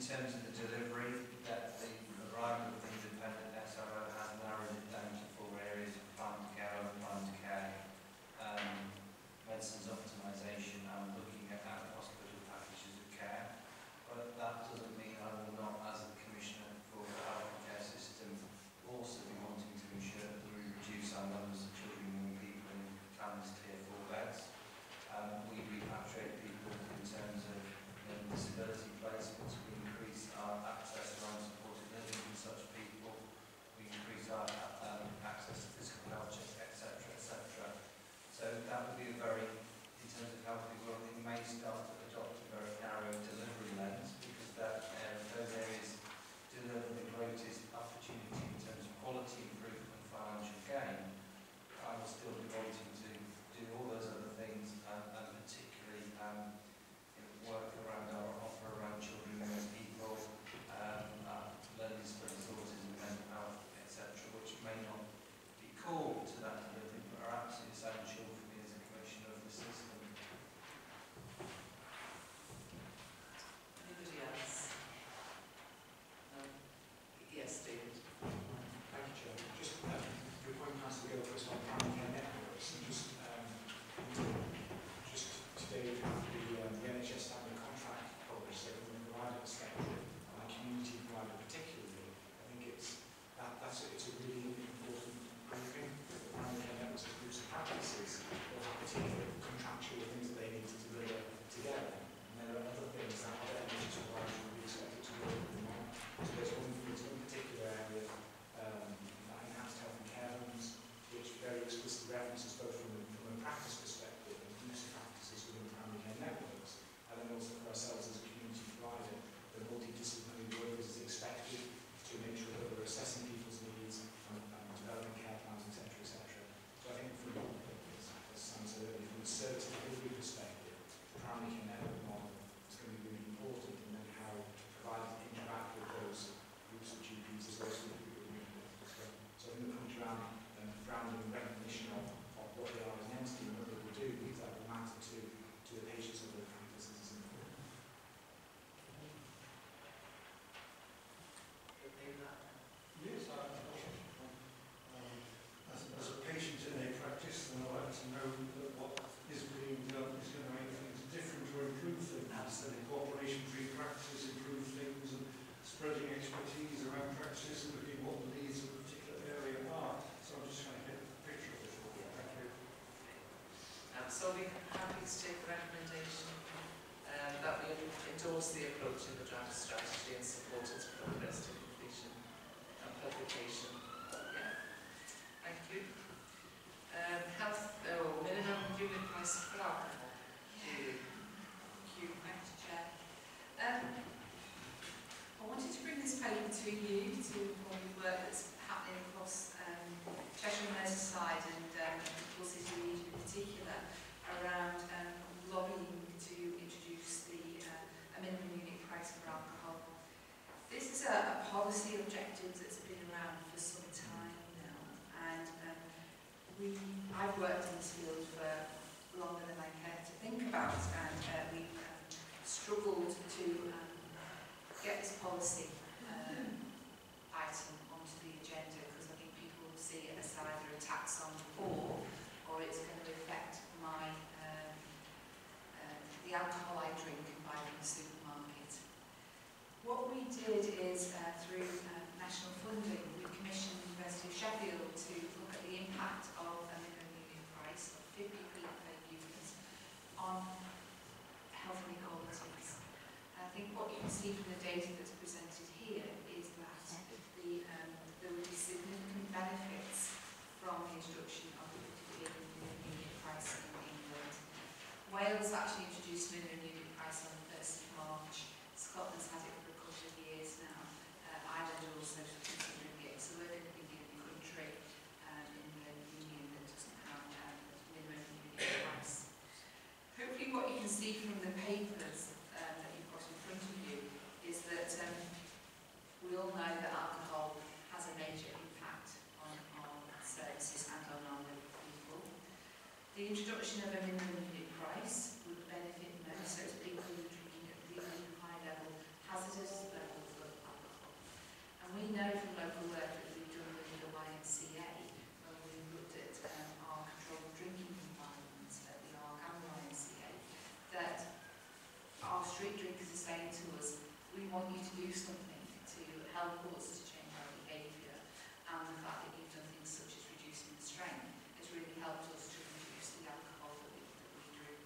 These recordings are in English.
terms of the delivery, that the arrival of the independent SRO has narrowed it down to 4 areas: planned care, unplanned care, medicines optimisation, and looking at out-of-hospital packages of care. But that doesn't mean I will not, as a Commissioner for the health and care system, also be wanting to ensure that we reduce our numbers of children and young people in families tier 4 beds. We repatriate people in terms of disability placements. We increase our access around supported living for such people. We increase our access to physical health checks, etc., etc. So that would be a very, in terms of how people, it may start to adopt a very narrow delivery lens, because those areas deliver the greatest opportunity in terms of quality improvement and financial gain. I will still be wanting to do all those other things, and particularly work around our offer around children and young people, learning disabilities, autism, mental health, etc., which may not be core to that delivery, but are absolutely essential for me as a Commissioner of the system. Anybody else? No? Yes, David. Thank you, Chair. Just your point, Councillor Gilchrist, on primary care networks, and just today we have the NHS having a contract published, so from a provider perspective, and a community provider particularly, I think it's a really important briefing. The primary care networks as groups of practices will have particular contractual things that they need to deliver together, and there are other things that other NHS providers will be expected to work with them on. So there's one particular area, that enhanced health and care homes, which very explicitly references both from a practice perspective and use of practices within primary care networks, and then also for ourselves as a community provider, the multidisciplinary work is expected to make sure that we're assessing people's needs and developing care plans, etc., etc. So I think from, as Sam said earlier, from a service delivery perspective, the primary care network model is going to be really important, and then how providers interact with those groups of GPs is also going to be really important as well. So I think the point around grounding and recognition of what they are as an entity and what they will do, because that will matter to the patients of the practices is important. Yes, as a patient in a practice, then I'd like to know that what is being done is going to make things different or improve things. That cooperation between practices improve things, and spreading expertise around practices and looking what the needs of a particular area are. So I'm just trying to get a picture of it. Thank you. So we're happy to take the recommendation that we endorse the approach in the draft strategy and support its progress to completion and publication. Yeah. Thank you. Minimum unit price for alcohol. Thank you, Chair. I wanted to bring this paper to you to inform you work that's happening across Cheshire and Merseyside and Wallasey region in particular around lobbying to introduce a minimum unit price for alcohol. This is a policy objective that's been around for some time now, and I've worked in this field for longer than I care to think about, and we've struggled to get this policy item onto the agenda, because I think people see it as either a tax on the poor or it's going to affect the alcohol I drink and buy from the supermarket. What we did is, through national funding, we commissioned the University of Sheffield to look at the impact of a minimum unit price of 50p per unit on health inequalities. I think what you can see from the data that's presented here is that there will be significant benefits from the introduction of the 50p minimum unit price in England. Wales actually introduced minimum unit price on the 1st of March. Scotland's had it for a couple of years now. Ireland are also considering it. So we're going to be the only country in the Union that doesn't have a minimum unit price. Hopefully what you can see from the papers that you've got in front of you is that we all know that alcohol has a major impact on our services and on our local people. The introduction of a minimum unit price would benefit most those people who are drinking at really high level hazardous want you to do something to help us to change our behaviour, and the fact that you've done things such as reducing the strength has really helped us to reduce the alcohol that we drink.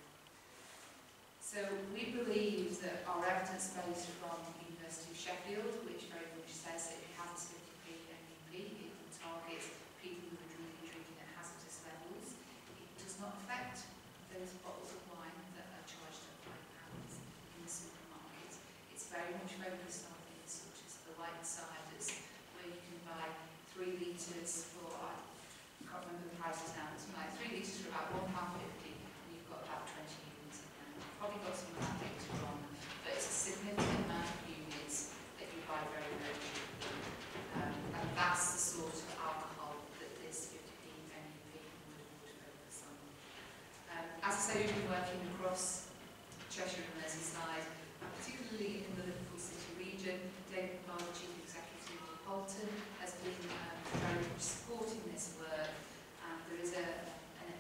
So we believe that our evidence base from the University of Sheffield, which very much says that if you have a 50p MEP, it will target people who are drinking at hazardous levels. It does not affect those bottles of wine that are charged at £5 in the supermarket. It's very much focused on things such as the light ciders, where you can buy 3 litres for, I can't remember the prices now, it's like 3 litres for about £1.50, and you've got about 20 units in there. Probably got some of that later on, but it's a significant amount of units that you buy very, very cheaply. And that's the sort of alcohol that this 50p MEP would focus on. As I say, we've been working across Cheshire and Merseyside, particularly in the Liverpool City region. David Barr, the Chief Executive of Bolton, has been very much supporting this work, and there is an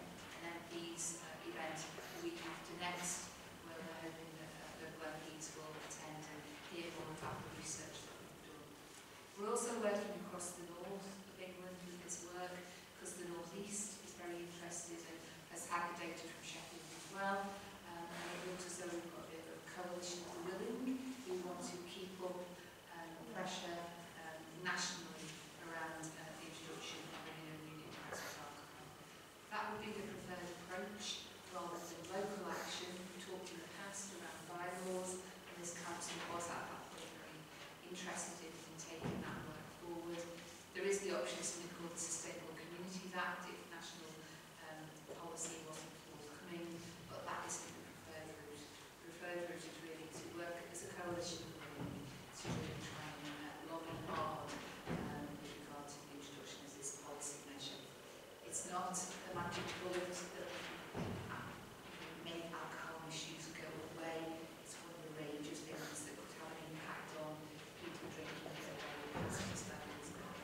MP's event the week after next, where we're hoping that local MPs will attend and hear more about the research that we've done. We're also working across the north of England with this work, because the northeast is very interested and has had the data from Sheffield as well. And it looks as though we've got a bit of a coalition of the willing who want to keep up pressure nationally around the introduction of a unit price of alcohol. That would be the preferred approach rather than local action. We talked in the past around bylaws, and this council was at that point very interested in taking that work forward. There is the option of something called the Sustainable Communities Act if national policy wasn't forthcoming, but that isn't the preferred route. The preferred route is really to work as a coalition of women to really try and lobby hard with regard to the introduction of this policy measure. It's not a magic bullet that will make alcohol misuse go away. It's one of the range of things that could have an impact on people drinking at very hazardous levels,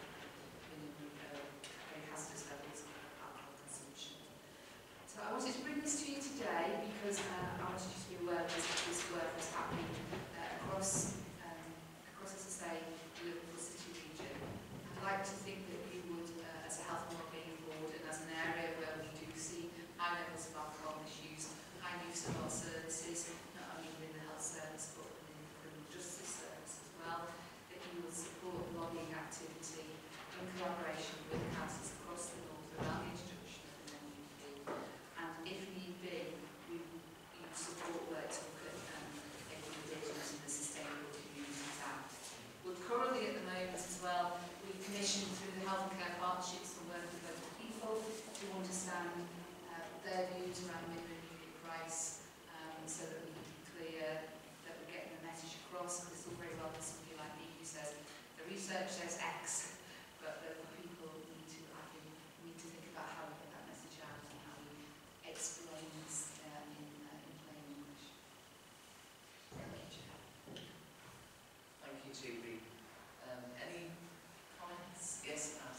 very hazardous levels of alcohol consumption. So I wanted to bring this to you today because I wanted you to be aware that this work was happening across, as I say, the Liverpool City region. I'd like to think that you would, as a health and wellbeing board and as an area where we do see high levels of alcohol misuse, high use of our services, not only within the health service but within the criminal justice service as well, that you will support lobbying activity in collaboration with councils across the north around the introduction of the MEP. And if need be, you support work to look at making revisions in the Sustainable Communities Act. We're currently at the moment as well, we've commissioned through the Health and Care Partnerships and work with local people to understand their views around minimum unit price, so that we can be clear that we're getting the message across, because it's all very well that somebody like me who says the research says X, but local people need to, I think, need to think about how we get that message out and how we explain this in plain English. Thank you, Chair. Thank you, Julie. Any comments? Yes, Pat.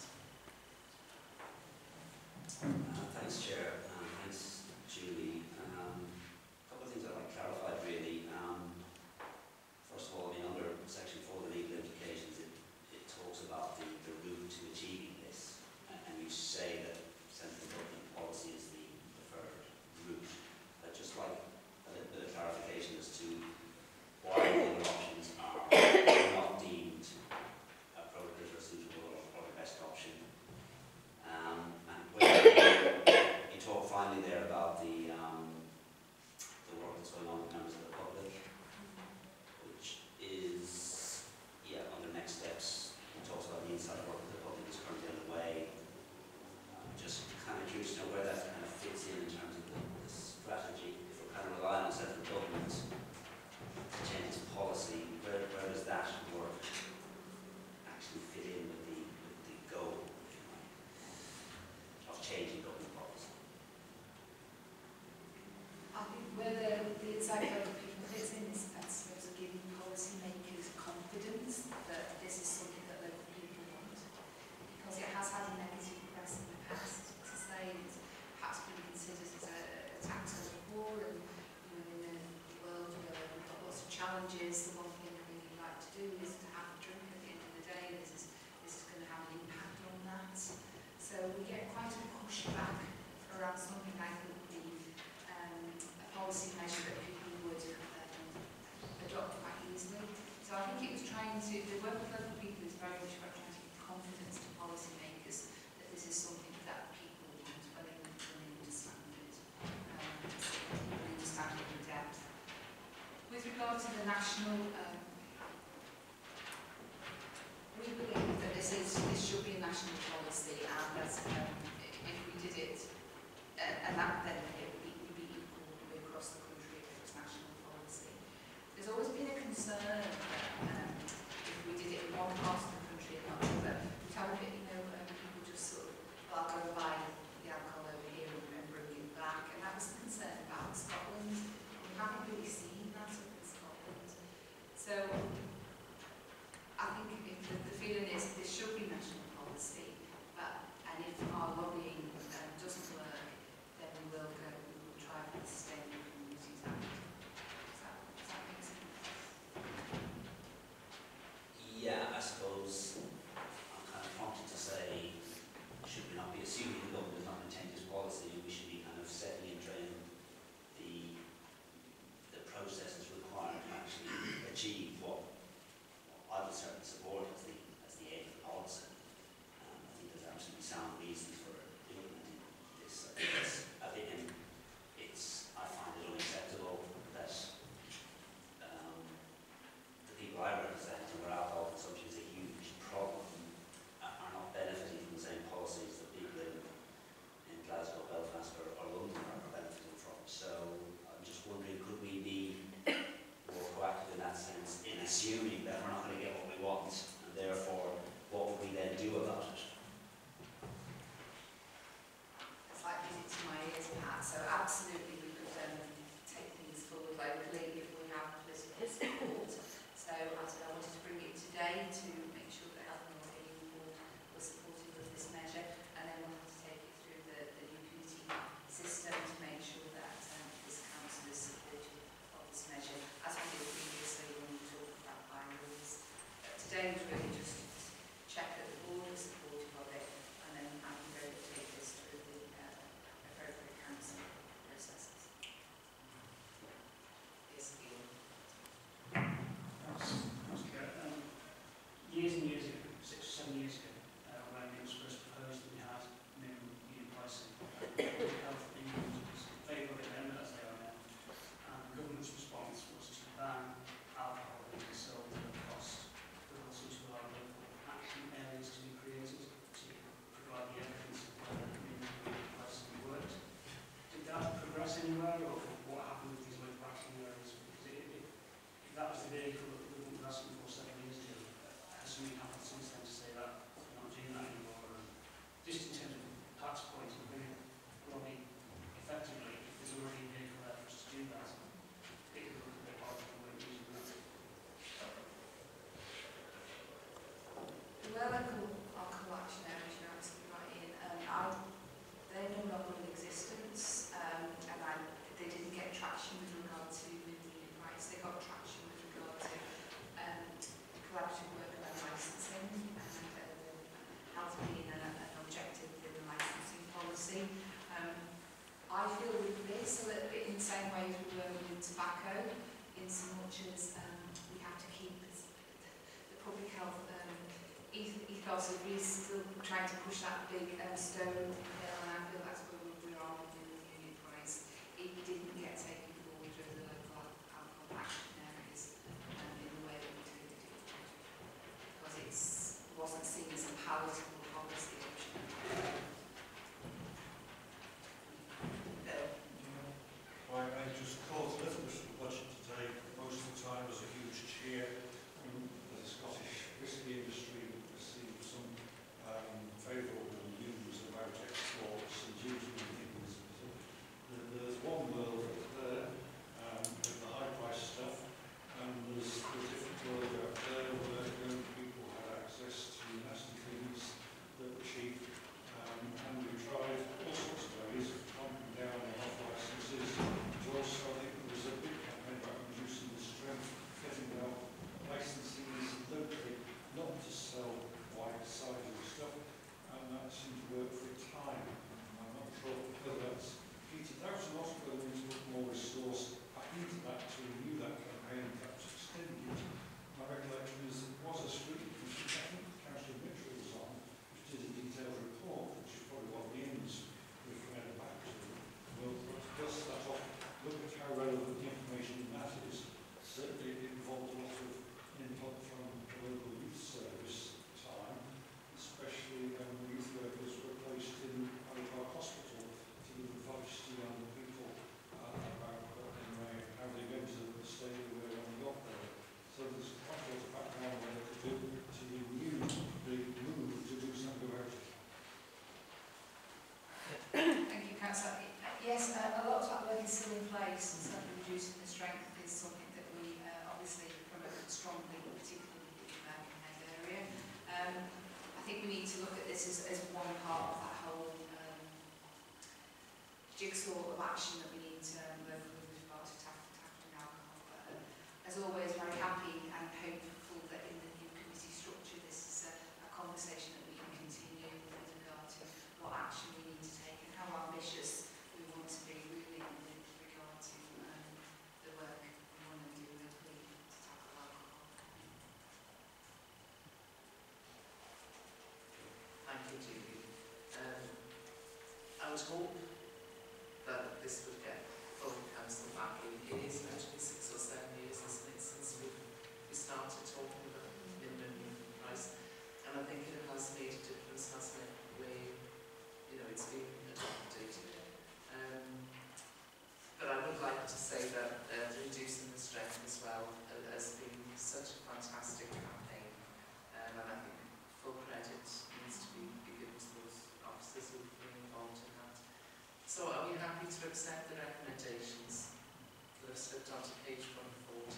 Thanks, Chair. Thanks, Julie. A couple of things I'd like clarified, really. First of all, under Section 4 of the legal implications, it talks about the route to achieving this. And you say that central government policy is the preferred route. I'd just like a little bit of clarification as to why the other options are not deemed appropriate or suitable or the best option. And when you talk finally there about the work that's going on with members of the public, which is, under next steps, it talks about the inside work with the public is currently underway. Just kind of curious to know where that kind of fits in terms of the strategy. If we're kind of relying on central government to change its policy, where does that work actually fit in with the goal, if you like, of changing government policy? I think where the inside local people fits in is of giving policymakers confidence that this is something that local people want, because it has had a negative press in the past. As I say, it's perhaps been considered as a tax on the poor, and in the world where we've got lots of challenges, the one thing we really like to it's trying to, the work with local people is very much about trying to give confidence to policymakers that this is something that people want when they understand it. People understand it in depth. With regard to the national, we believe that this should be a national policy, and that if we did it, and that then it would be equal across the country if it was national policy. There's always been a concern that if we did it in one part of the country and not another, we'd have a bit, people just sort of, well, I'll go and buy the alcohol over here and bring it back, and that was the concern about Scotland. We haven't really seen that up in Scotland. So I think if the feeling is this should be national policy, and if our lobbying doesn't work, then we will try for the Sustainable Communities Act. Does that make sense? Yeah, I suppose I'm kind of prompted to say, should we not be assuming the government is not intending this policy, and we should be kind of setting and training the processes required to actually achieve what I would certainly support as the aim of the policy. I think there's absolutely sound reasons for implementing this. I find it unacceptable that the people I represent, and where alcohol consumption is a huge problem, are not benefiting from the same policies that people in Glasgow, Belfast or London are benefiting from. So I'm just wondering, could we be more proactive in that sense, in assuming that we're not going to get what we want, and therefore what would we then do about it? It's like music to my ears, Pat. So absolutely we could take things forward locally if we have political support. So I wanted to bring it today to make sure that Health and Wellbeing Board was supportive of this measure, and then we'll have to take it through the new committee system to make sure that this council is supportive of this measure, as we did previously when we talked about bylaws. Today was really just to check that the board is supportive of it, and then I can go and take this through the appropriate council processes. Yes, Ian. Years and years ago, 6 or 7 years ago, when it was first proposed that we had new pricing, health opinions was very good at them as they are now. And the government's response was to ban alcohol being sold at a cost, but also to allow local action areas to be created to provide the evidence of whether minimum pricing worked. Did that progress anywhere, or what happened with these local action areas? Because if that was the vehicle that the government was asking for 7 years ago, has something happened since then to say that we're not doing that anymore? And just in terms of Pat's point of bringing lobby effectively, if there's already a vehicle there for us to do that, it would look a bit odd if we weren't using that. The local action areas, you're absolutely right, Ian. They're no longer in existence, and they didn't get traction with regard to minimum price. They got traction with regard to collaborative work around licensing and health being an objective within the licensing policy. I feel with this a little bit in the same way as we were with tobacco, in so much as we have to keep the public health ethos of really still trying to push that big stone hill, and I feel that's where we are with the unit price. It didn't get taken forward with the local alcohol action areas in the way that we did it, because it wasn't seen as a palatable policy option. I just caught a little bit of the budget today. Most of the time was a huge cheer. The Scottish whisky industry received some favourable news about it. need to look at this as one part of that whole jigsaw of action that we need to work with regard to tackling alcohol. But as always, very happy and hopeful that in the new committee structure this is a conversation that we can continue with regard to what action we need to take and how ambitious we want to be really with regard to the work we want to do locally to tackle alcohol. Thank you, Julie. I would hope that this would get full council backing. It is actually 6 or 7 years, isn't it, since we started talking about minimum price, and I think it has made a difference, hasn't it, where, you know, it's been adopted. But I would like to say that reducing the strength as well has been such a fantastic campaign, and I think full credit needs to be given to those officers who've been involved in that. So are we happy to accept the recommendations that are slipped onto page 140?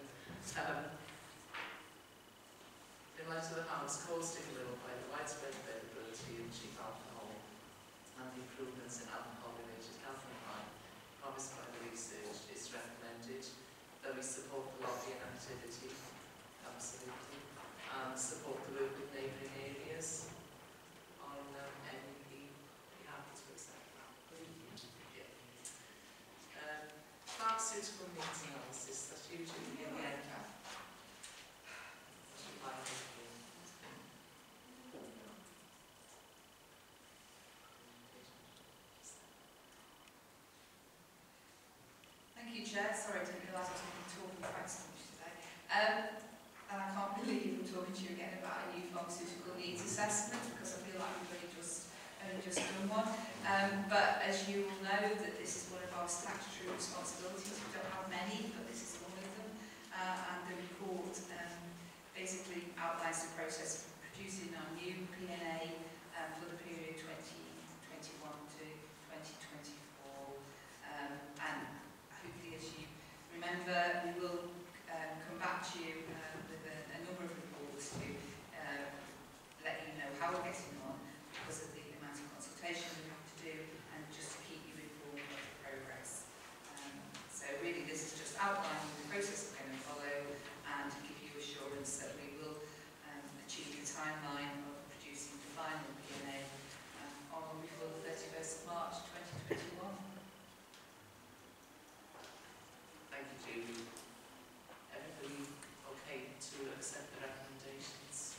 In light of the harms caused in Wirral by the widespread availability of cheap alcohol and the improvements in alcohol-related health and crime promised by the research, it's recommended that we support the lobbying activity, absolutely, and support the work with neighbouring areas on MEP. Be happy to accept that. Yeah. Pharmaceutical needs analysis, that's usually again. Thank you, Chair. Sorry, I didn't realise I was going to be talking quite so much today. And I can't believe I'm talking to you again about a new pharmaceutical needs assessment because I feel like we've only just done one. But as you will know, that this is one of our statutory responsibilities. We don't have many, but this is one of them. And the report basically outlines the process for producing our new P&A for the period 2021 to 2024. And hopefully, as you remember, we will come back to you with a number of reports to let you know how we're getting on because of the amount of consultation we have to do and just to keep you informed of the progress. So really this is just outlining the process we're going to follow and to give you assurance that we will achieve the timeline of producing the final P&A on before the 31st of March 2021. Thank you, Julie. Everybody okay to accept the recommendations?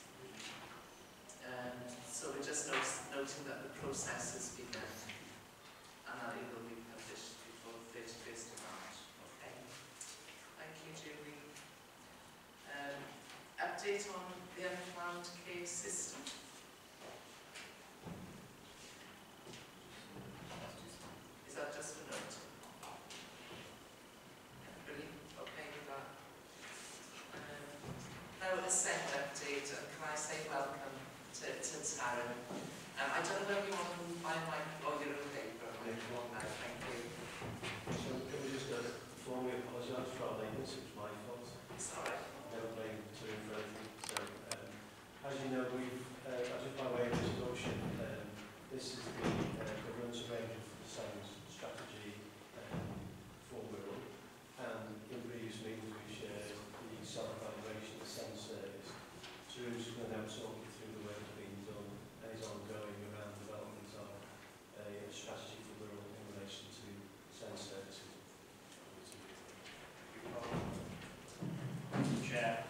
So we're just noting that the process has begun and that it will be published before the 31st of March. Okay. Thank you, Julie. Update on the unplanned care system. Is that just a note? Brilliant. Okay with that. Now a second update, and can I say welcome to Taryn. I don't know if you want to move my mic. Oh, you're okay, but I'm on now. Thank you. So can we just formally apologise for our lateness? It was my fault. It's all right. No blame to him for anything. So, as you know, we've just by way of introduction, this is the governance arrangement for the SENS strategy for Wirral, and in previous meetings we've shared the self-evaluation of the SENS service. So we're just going to now talk you through the work that's been done and is ongoing around development of a strategy for Wirral in relation to SENS services. Thank you, Chair.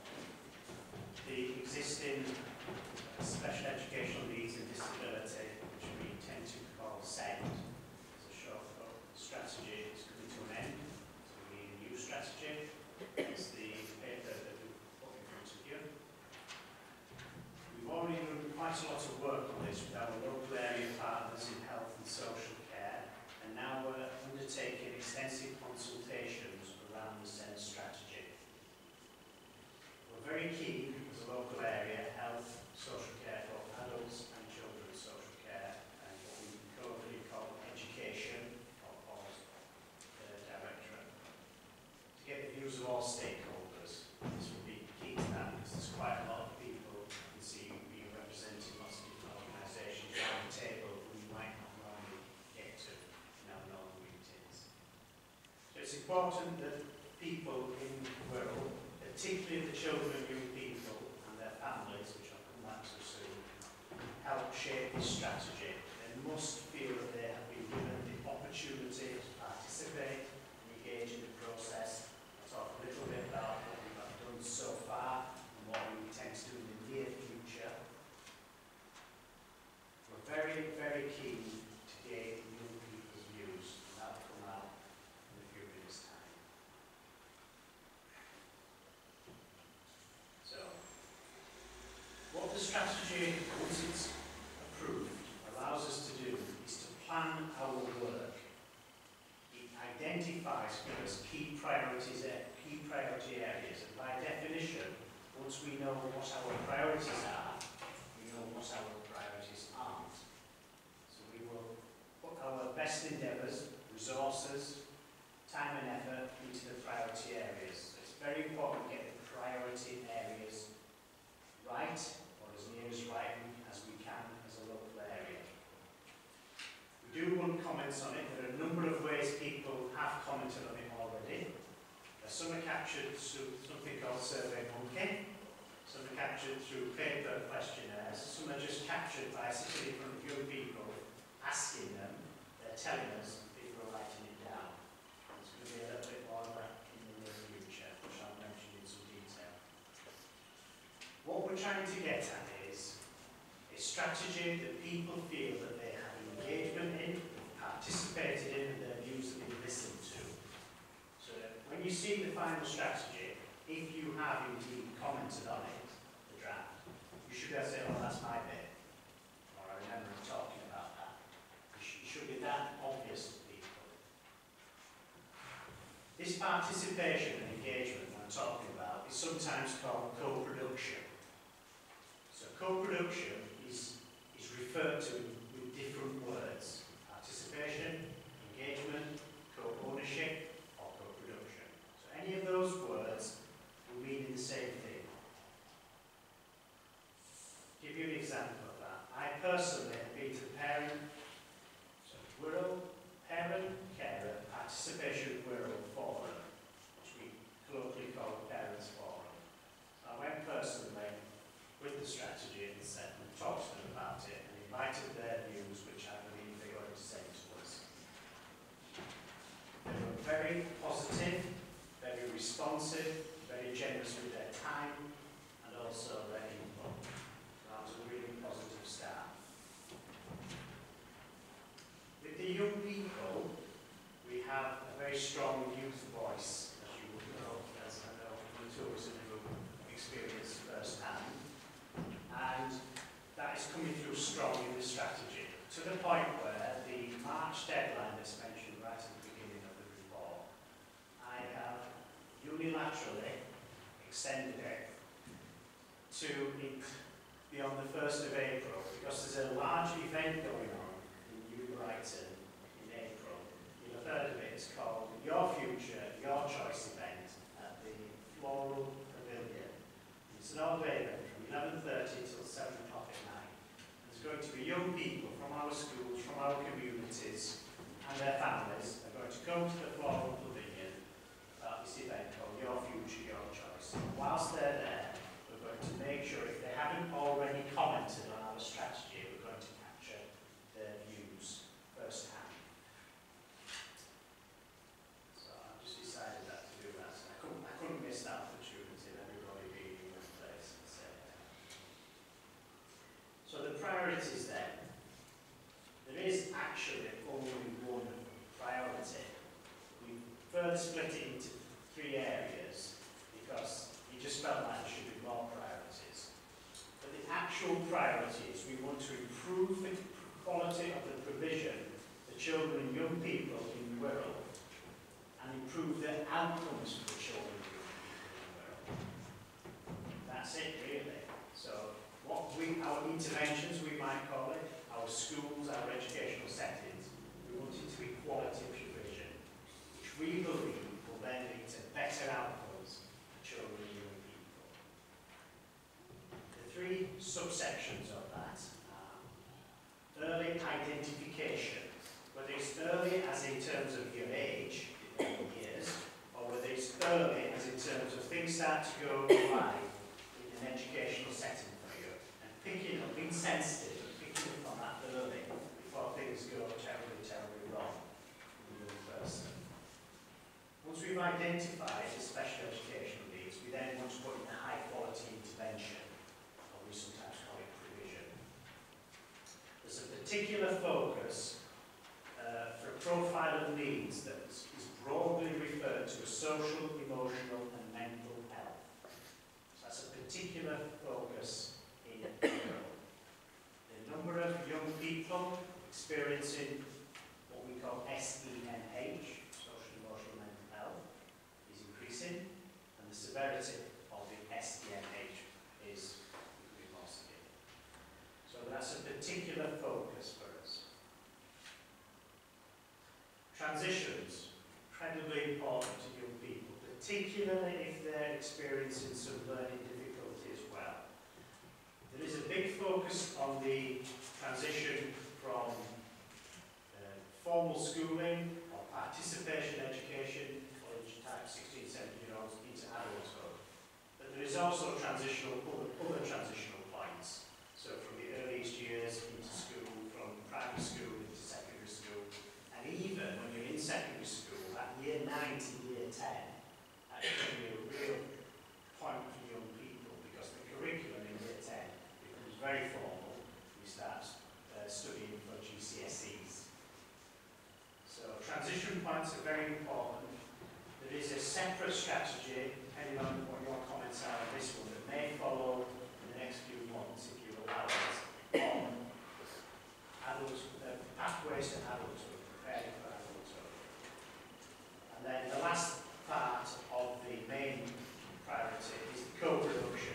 The existing special educational needs and disability, which we tend to call SEND, as a short for strategy, is coming to an end. So we need a new strategy. It's the paper that we've put in front of you. We've already done quite a lot of work on this with our local area partners in health and social care, and now we're undertaking extensive consultations around the SEND strategy. We're very keen, as a local area, health, social care for adults and children's social care, and what we colloquially call important that people in Wirral, particularly the children and young people and their families, which I'll come back to soon, help shape this strategy. They must feel that they have been given the opportunity to participate and engage in the process. I'll talk a little bit about what we have done so far and what we intend to do in the near future. We're very, very keen to gain young people's views, and that'll come out in a few minutes' time. So, what the strategy, once it's approved, allows us to do is to plan our work. It identifies for us key priority areas, and by definition, once we know what our priorities are, we know what our priorities aren't. So we will put our best endeavours, resources, time and effort into the priority areas. So it's very important to get the priority areas right, or as near as right as we can as a local area. We do want comments on it. There are a number of ways people have commented on it already. Some are captured through something called Survey Monkey. Some are captured through paper questionnaires. Some are just captured by sitting in front of young people, asking them. They're telling us, people are writing it down. There's going to be a little bit more of that in the near future, which I'll mention in some detail. What we're trying to get at is a strategy that people feel that they have engagement in, participated in, and their views have been listened to. So when you see the final strategy, if you have indeed commented on it, the draft, you should be able to say, oh, that's my bit. Or I remember talking about that. It should be that obvious to people. This participation and engagement I'm talking about is sometimes called co-production. So co-production is referred to with different words. Participation, engagement, co-ownership, or co-production. So any of those words will mean the same thing. Give you an example of that. I personally have been to the Wirral Parent Carer Participation Wirral Forum, which we colloquially call the Parents Forum. So I went personally with the strategy and said, and talked to them about it and invited their views, which I believe they're going to say to us. They were very positive, very responsive, very generous with their time, and also their input. So that was a really positive start. With the young people, we have a very strong youth voice, as you would know, as I know the two of us in the group experience firsthand. And that is coming through strong in the strategy, to the point where the March deadline that's mentioned right at the beginning of the report, I have unilaterally extended it to beyond the 1st of April, because there's a large event going on in New Brighton in April. You've heard of it, it's called Your Future, Your Choice event at the Floral Pavilion. It's an all-day event from 11:30 till 7 o'clock at night. There's going to be young people from our schools, from our communities, and their families are going to come to the Floral Pavilion about this event called Your Future, Your Choice. Whilst they're there, we're going to make sure, if they haven't already commented on our strategy, we're going to capture their views firsthand. So I've just decided to do that. So I couldn't miss that opportunity, everybody being in one place at the same time. So the priorities then. There is actually only one priority. We further split it into 3 areas because we just felt like there should be more priorities. But the actual priorities, we want to improve the quality of the provision to children and young people in Wirral and improve the outcomes for the children and young people in Wirral. That's it really. So our interventions, we might call it, our schools, our educational settings, we want it to be quality provision, which we believe will then lead to better outcomes for children and young people. The 3 subsections of that are early identification, whether it's early as in terms of your age, 11 years, early as in terms of things start to go live in an educational setting for you, and picking up, being sensitive, and picking up on that early before things go terribly, terribly wrong with the young person. Once we've identified the special educational needs, we then want to put in a high quality intervention, or we sometimes call it provision. There's a particular focus for a profile of needs that is broadly referred to as social, emotional and mental health. So that's a particular focus in Wirral. The number of young people experiencing what we call SEMH, social, emotional, mental health, is increasing, and the severity of the SEMH is becoming more severe. So that's a particular focus for us. Transitions, incredibly important to young people, particularly if they're experiencing some learning difficulty as well. There is a big focus on the transition from formal schooling or participation education, college type 16, 17-year-olds into adulthood. But there is also transitional, other transitional points. So from the earliest years into school, from primary school into secondary school, and even when you're in secondary school, at year 9 to year 10, that can be a real point for young people because the curriculum in year 10 becomes very formal. You start studying for GCSEs. So transition points are very important. There is a separate strategy, depending on what your comments are on this one, that may follow in the next few months, if you allow it, on pathways to adulthood, preparing for adulthood. And then the last part of the main priority is the co-production.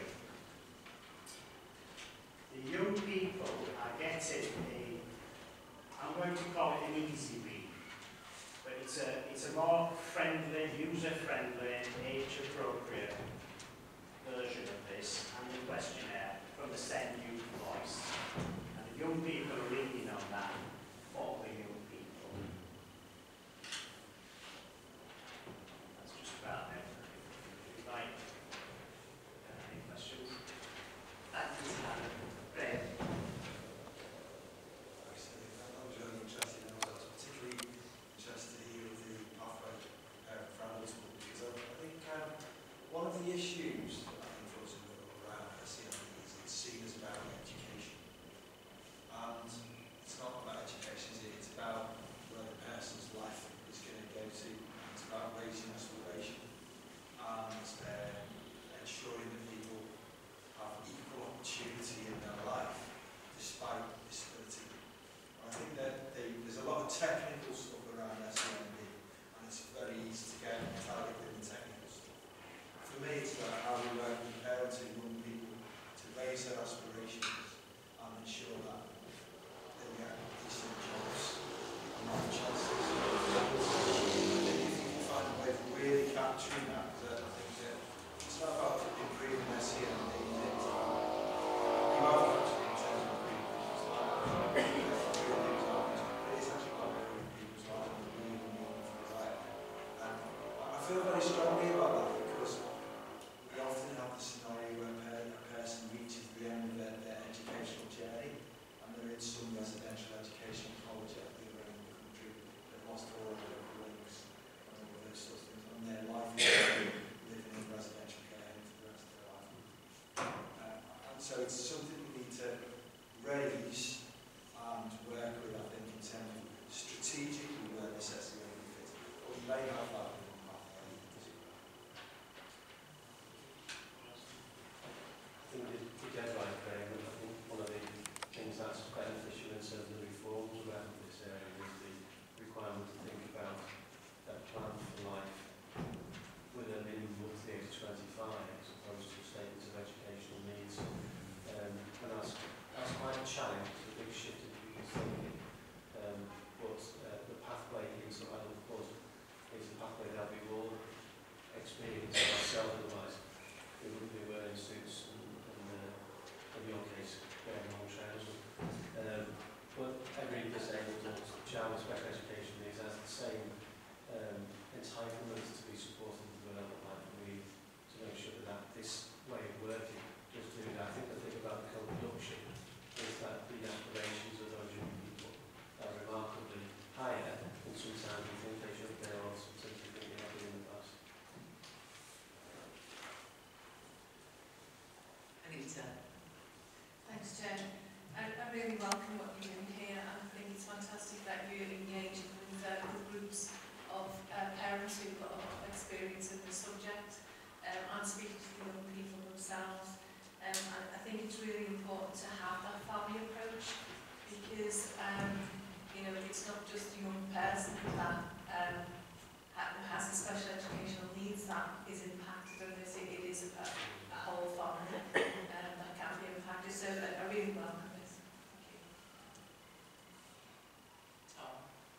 The young people are getting I'm going to call it an easy read, but it's a more friendly, user-friendly, age-appropriate version of this and the questionnaire from the Send Youth Voice. And the young people are reading on that for the young people. That's just about it. If you'd like, any questions? Thank you, Sarah. Great. I was really interested, and I was particularly interested to hear the pathway for adulthood, because I think one of the issues that I think for us around SEN is it's seen as about education. And it's not about education, is it? It's about where the person's life is going to go to. It's about raising aspiration and ensuring that people have equal opportunity in their life despite disability. And I think that there's a lot of technical stuff around SEND, and it's very easy to get targeted in the technical stuff. For me, it's about how we work with parents and young people to raise their aspirations and ensure that they get decent jobs and life chances. I think if you can find a way of really capturing that, because I think that it's not about improving SEND, it's about you are capturing in terms of improving people's lives. It is actually about improving people's lives and really meaningful life. And I feel very strongly about that because we often have the scenario where a person reaches the end of their educational journey and they're in some residential education college at the other end of the country. They've lost all of their links and all of those sorts of things, and their life is living in residential care for the rest of their life. And so it's something we need to raise and work with, I think, in terms of strategically where this SEN fits. But we may have that in one pathway. I think you're dead right, Graham, and I think one of the things that's beneficial in terms of the reforms around this area is the requirement to think about a plan for life with a minimum of the age of 25 as opposed to statements of educational needs. And that's quite a challenge, it's a big shift in people's thinking. But the pathway into adulthood is a pathway Thanks, Chair. I really welcome what you're doing here, and I think it's fantastic that you're engaging with groups of parents who've got a lot of experience in the subject and speaking to the young people themselves. I think it's really important to have that family approach because you know, it's not just a young person that has the special educational needs that is impacted on this. It is a whole family that can be impacted. So I really welcome this. Thank you. Tom?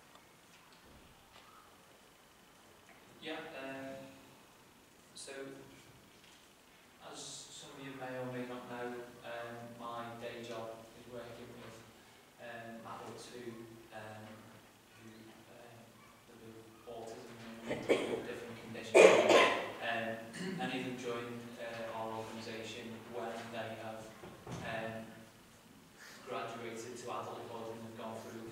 Yeah, so as some of you may or may not know, my day job is working with adults who live with autism and different conditions, and even joined our organisation when they have graduated to adulthood and have gone through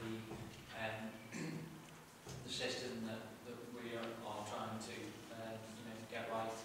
the system that we are trying to get right.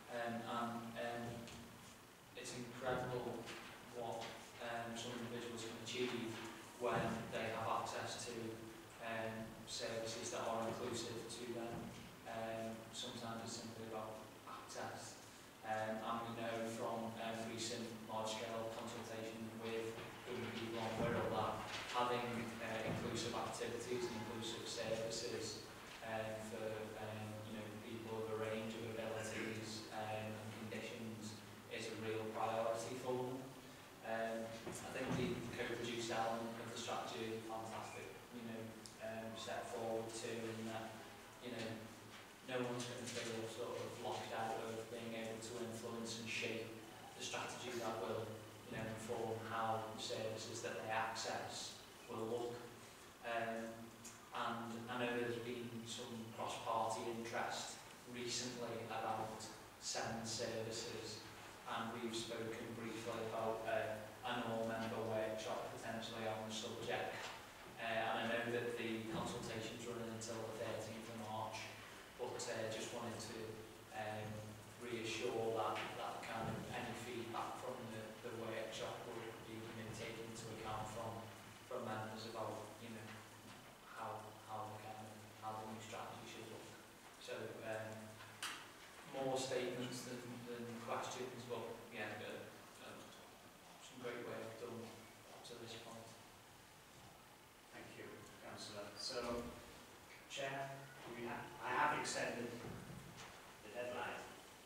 It's incredible what some individuals can achieve when they have access to services that are inclusive to them. Sometimes it's simply about access. And we know from recent large-scale consultation with young people on Wirral that having inclusive activities and inclusive services for people of a range of abilities and conditions is a real priority for them. I think the co-produced element of the strategy is fantastic, step forward to, and that, no one's going to feel sort of locked out of being able to influence and shape the strategy that will, inform how the services that they access will look. And I know there's been some cross-party interest recently about SEND services, and we've spoken briefly about an all-member workshop potentially on the subject. And I know that the consultation's running until the 13th of March, but just wanted to reassure that kind of any feedback from the workshop will be taken into account from members about how the new strategy should look. So more statements than questions, but yeah, some great work done up to this point. Thank you, Councillor. So, Chair, I have extended the deadline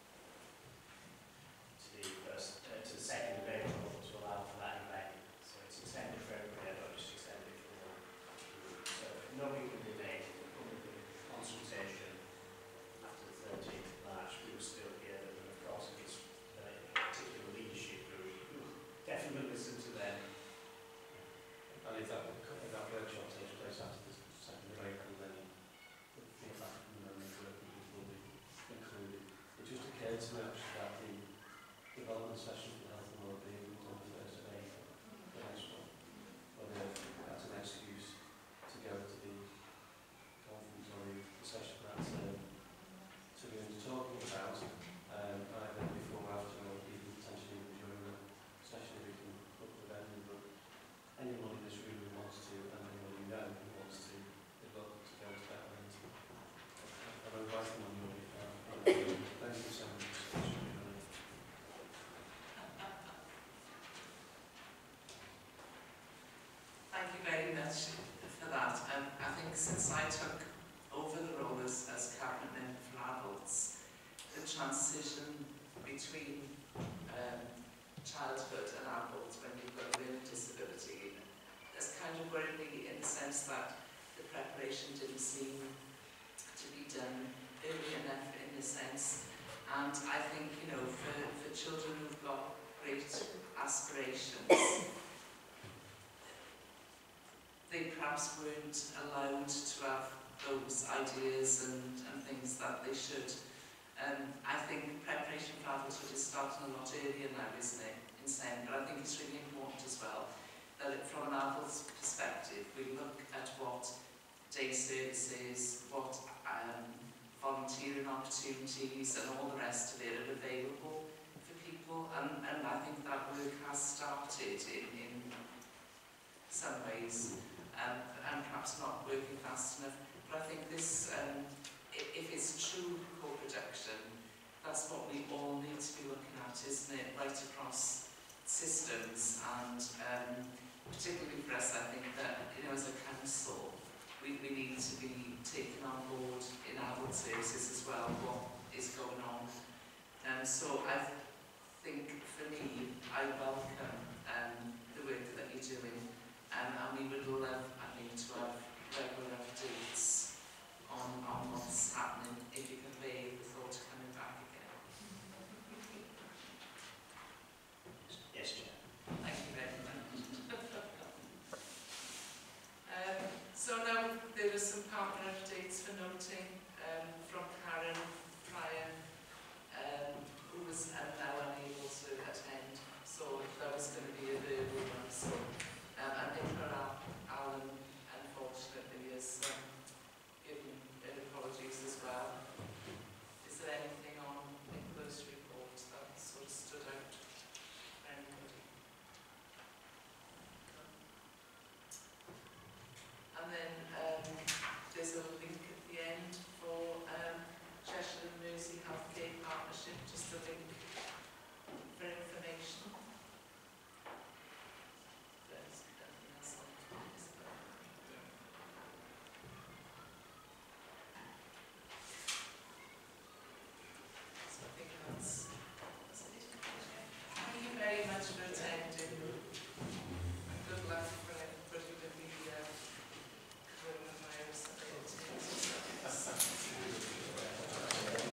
to the 2nd of April to allow for that event. So it's extended for everybody, I've not just extended it for one group. So nothing can be made in the consultation after the 13th of March. We were still here, and of course if it's a particular leadership group, we'll definitely listen to them. And if that workshop takes place after the 2nd of April, then the feedback from the members will be included. It just occurred to me actually that the development session for health and wellbeing was on the 1st of April, the next one. Whether that's an excuse to go to the conference or the session that to be talking about, either before or after, or even potentially during the session we can put the venue. But anyone in this room who wants to, and anyone you know who wants to, is welcome to go to that event. I'm inviting on your behalf. Thank you so much. Thank you very much for that. I think since I took over the role as Cabinet Member for Adults, the transition between childhood and adult when you've got a learning disability has kind of worried me in the sense that the preparation didn't seem to be done early enough in a sense. And I think, for children who've got great aspirations, they perhaps weren't allowed to have those ideas and things that they should. I think preparation for adulthood is starting a lot earlier now, isn't it, in SEND, but I think it's really important as well that from an adult's perspective we look at what day services, what volunteering opportunities and all the rest of it are available for people, and I think that work has started in some ways, and perhaps not working fast enough. But I think this, if it's true co-production, that's what we all need to be looking at, isn't it? Right across systems, and particularly for us, I think that, you know, as a council, we need to be taking on board in our services as well what is going on. So I think for me, I welcome the work that you're doing, and we would love, I think, to have